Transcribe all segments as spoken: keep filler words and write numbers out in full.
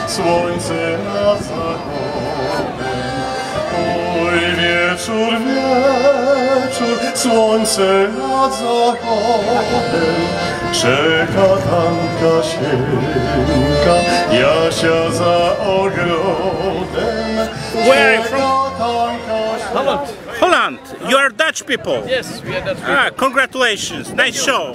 słońce na zachodem. Oj, wieczór, wieczór, słońce nad zachodem. Czeka tam Kasieńka, Jasia za ogrodem. Where are you from? Holland. Holland. You are Dutch people. Yes, we are Dutch people. Ah, congratulations. Nice show.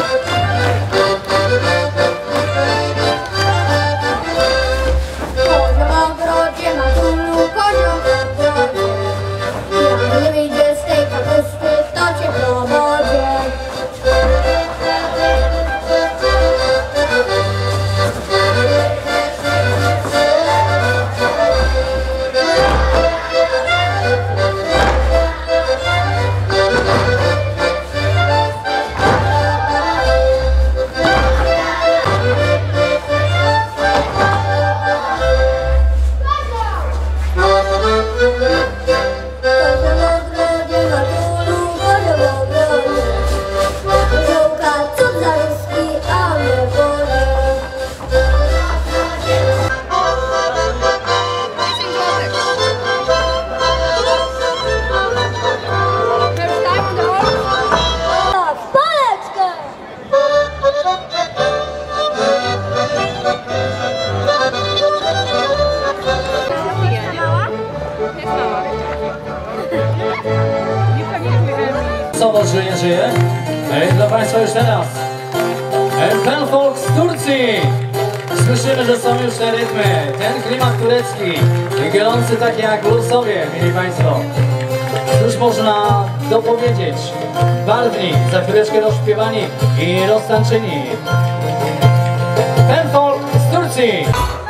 Sobot żyje, żyje. Dla Państwa już teraz Penfolk z Turcji. Słyszymy, że są już te rytmy, ten klimat turecki, grający tak jak bluesowie, mieli Państwo. Cóż można dopowiedzieć? Barwni, za chwileczkę rozśpiewani i roztańczeni. Penfolk z Turcji.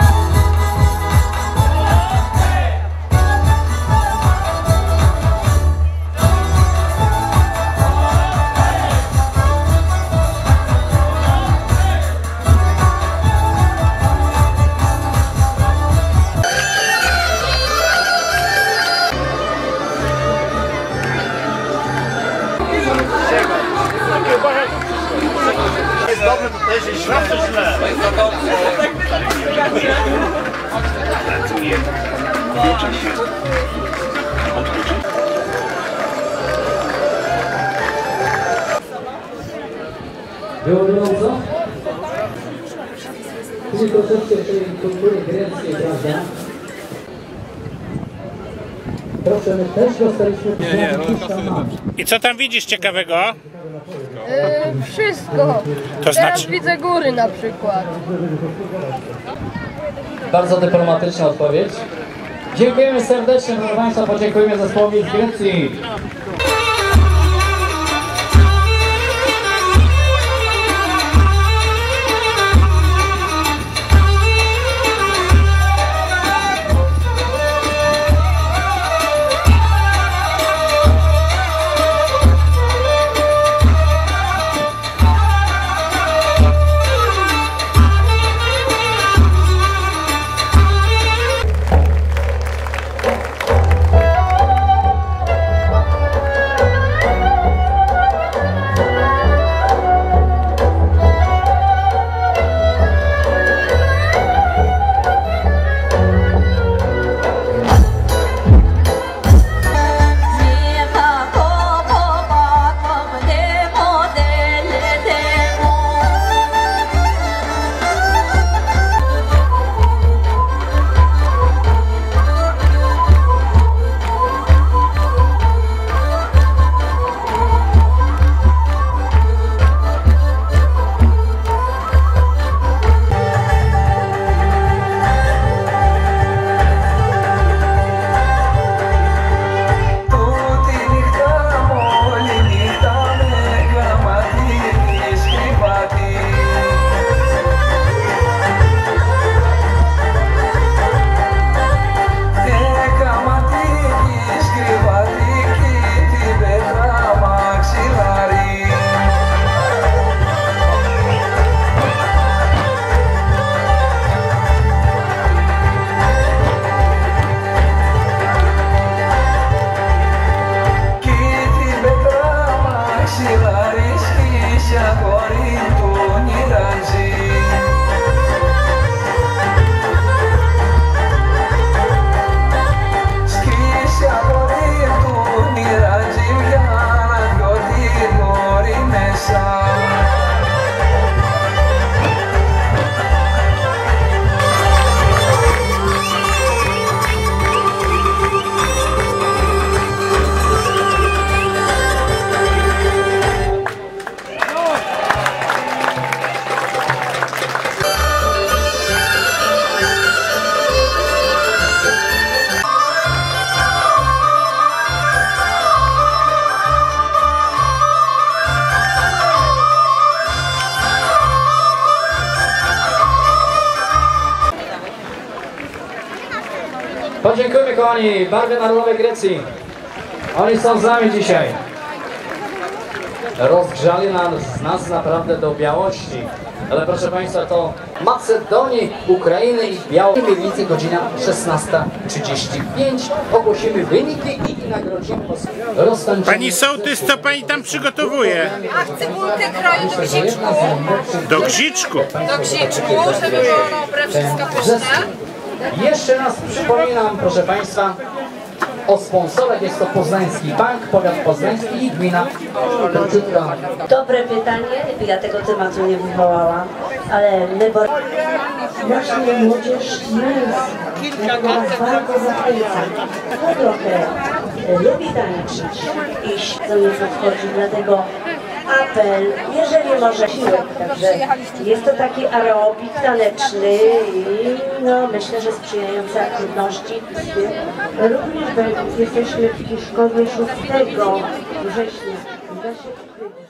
Jest dobry, to też jest źle, to źle. Było gorąco? Czyli troszeczkę tej kultury greckiej, prawda? Proszę, my też dostaliśmy... Nie, nie, I co tam widzisz ciekawego? Yy, wszystko. To Teraz znaczy... widzę góry na przykład. Bardzo dyplomatyczna odpowiedź. Dziękujemy serdecznie, proszę Państwa, podziękujemy zespołowi z Grecji. Podziękujmy, kochani, Barwy Narodowe Grecji. Oni są z nami dzisiaj. Rozgrzali nas, nas naprawdę do białości. Ale proszę Państwa, to Macedonii, Ukrainy i Białorusi. Mniej więcej godzina szesnasta trzydzieści pięć. Ogłosimy wyniki i nagrodzimy roztańczenie. Pani sołtys, co pani tam przygotowuje? A cebulkę kroję do gziczku. Do gziczku? Do gziczku, żeby było dobre, wszystko pyszne. Jeszcze raz przypominam, proszę Państwa, o sponsorach. Jest to Poznański Bank, Powiat Poznański i Gmina Kroczytka. Dobre pytanie, ja tego tematu nie wywołałam, ale my bo... Właśnie młodzież jest, ja was bardzo zachęcam. No trochę lubi tańczyć, iść do mnie podchodzi, dlatego apel, jeżeli może siłek, także jest to taki aerobik taneczny i no myślę, że sprzyjający aktywności. Również jesteśmy w Kiszkowie szóstego września.